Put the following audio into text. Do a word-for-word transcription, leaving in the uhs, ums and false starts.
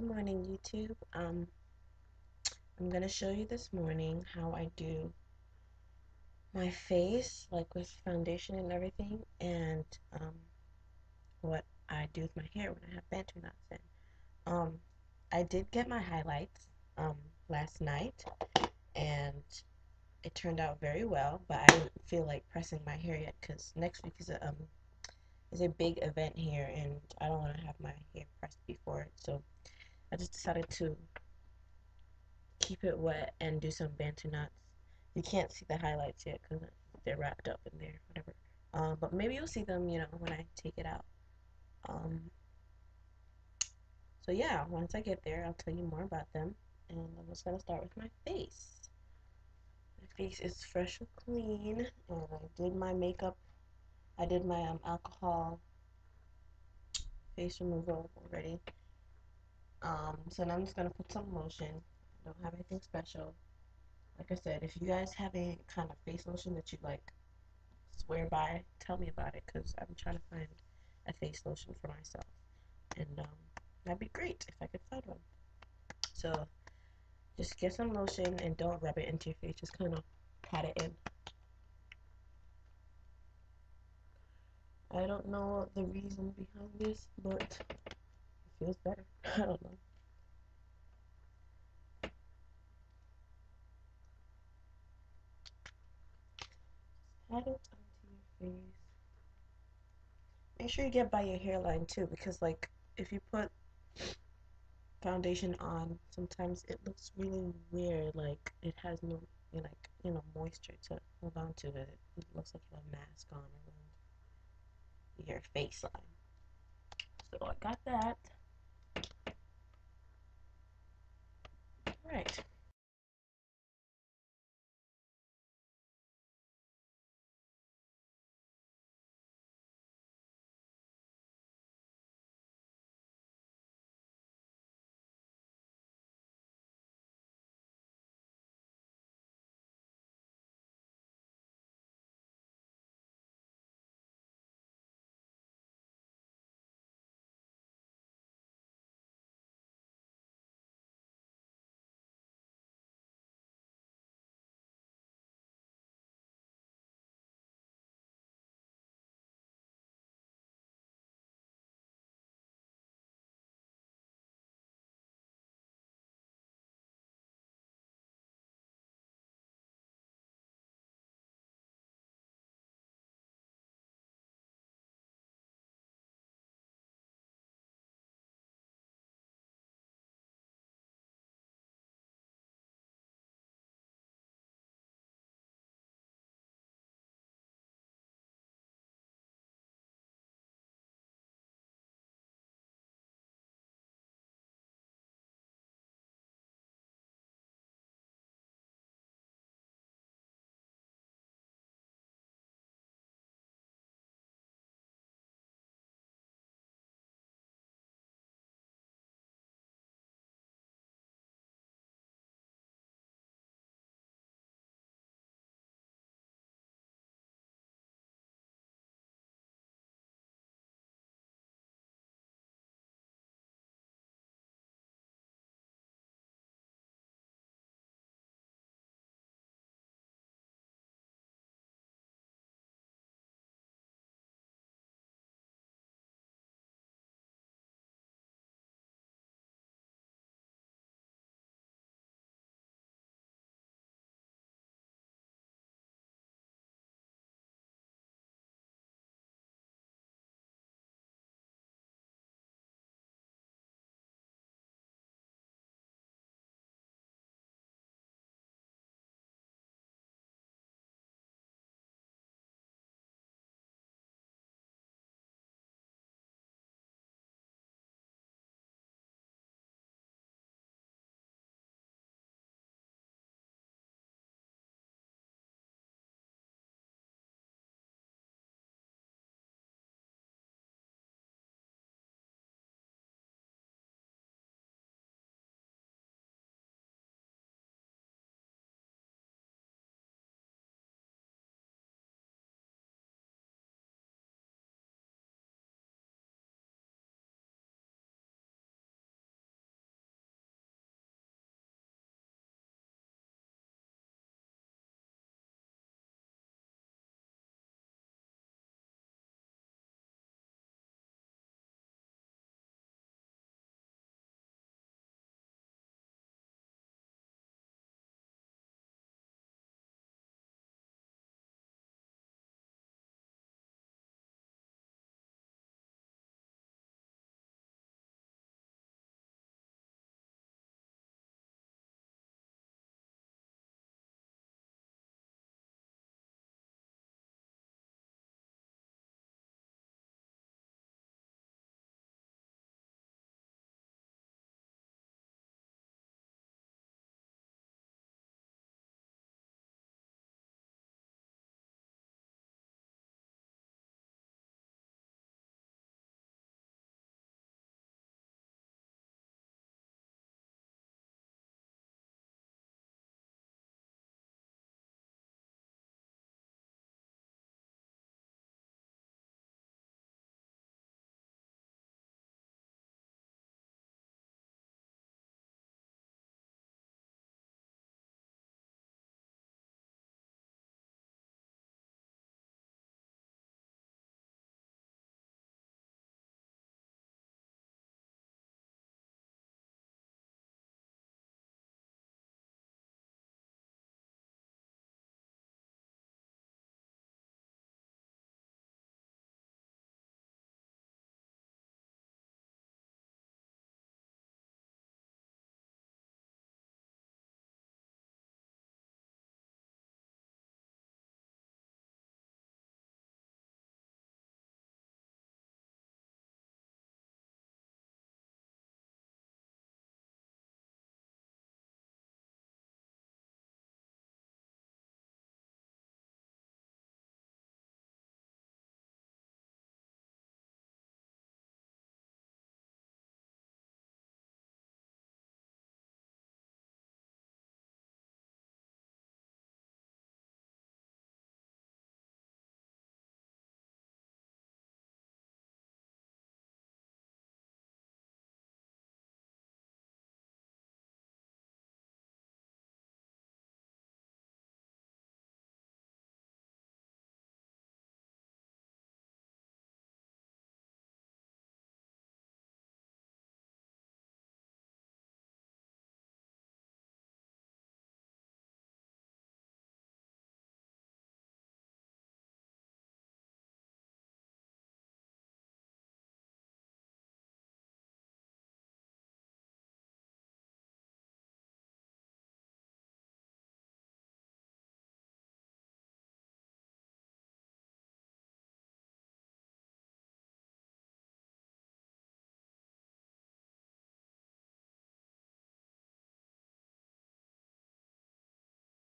Good morning, YouTube. Um, I'm gonna show you this morning how I do my face, like with foundation and everything, and um, what I do with my hair when I have bantu knots in. Um, I did get my highlights um last night, and it turned out very well, but I didn't feel like pressing my hair yet because next week is a um is a big event here, and I don't want to have my hair pressed before it, so I just decided to keep it wet and do some bantu knots. You can't see the highlights yet because they're wrapped up in there, whatever. Um, but maybe you'll see them, you know, when I take it out. Um, so yeah, once I get there, I'll tell you more about them. And I'm just gonna start with my face. My face is fresh and clean, and I did my makeup. I did my um, alcohol face removal already. Um, so now I'm just gonna put some lotion. I don't have anything special. Like I said, if you guys have any kind of face lotion that you like swear by, tell me about it because I'm trying to find a face lotion for myself, and um, that'd be great if I could find one. So just get some lotion and don't rub it into your face, just kind of pat it in. I don't know the reason behind this, but it feels better. I don't know. Pat it onto your face. Make sure you get by your hairline too, because like if you put foundation on, sometimes it looks really weird, like it has no, you know, like, you know, moisture to hold on to it. It looks like you have a mask on around your face line. So I got that. Alright,